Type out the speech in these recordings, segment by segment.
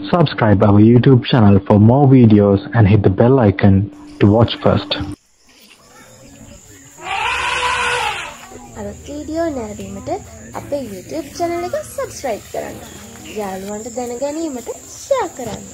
Subscribe our YouTube channel for more videos and hit the bell icon to watch first. අලුත් video නැරඹීමට අපේ YouTube channel එක subscribe කරන්න. යාළුවන්ට දැන ගැනීමට share කරන්න.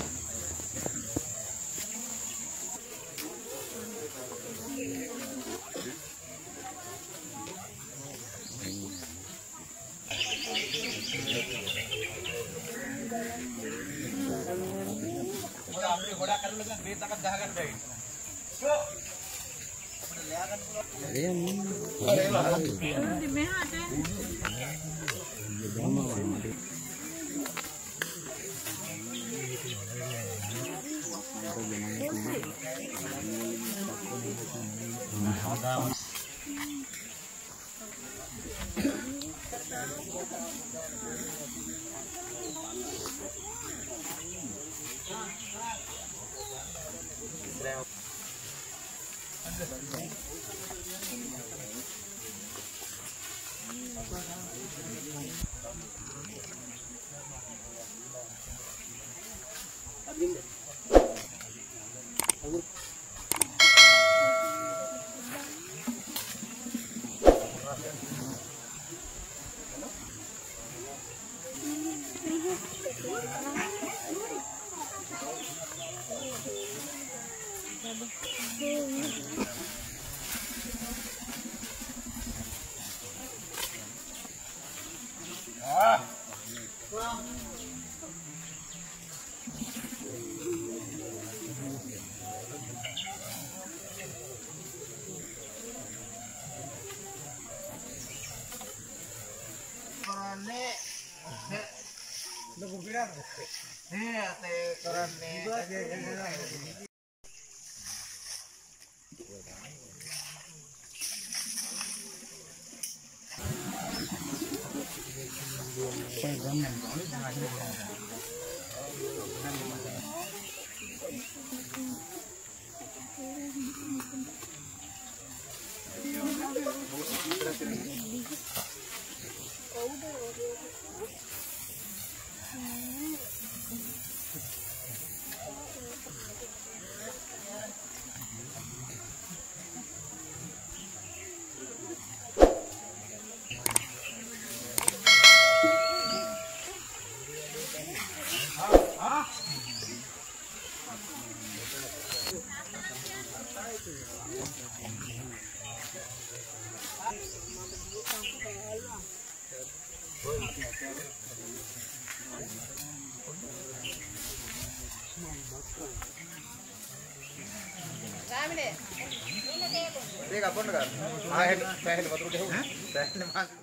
Dia kapon kan? Ah, saya ini motor dia. Saya ini mas.